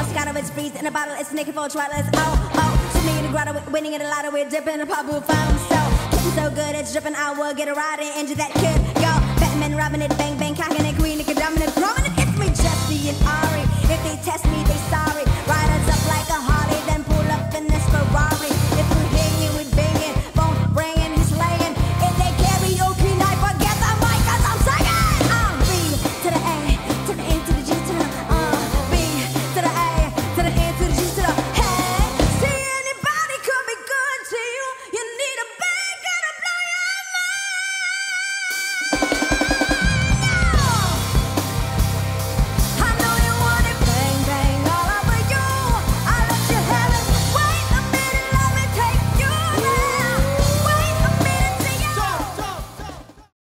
Moscato, it's freeze in a bottle, it's naked for trial, it's oh. Swimming in the grotto, winning in a lotto, we're dipping in a pop with foam. So, getting so good, it's dripping, I will get a ride and engine that could go. Batman robbing it, bang bang, cocking it, queen, it, dominant,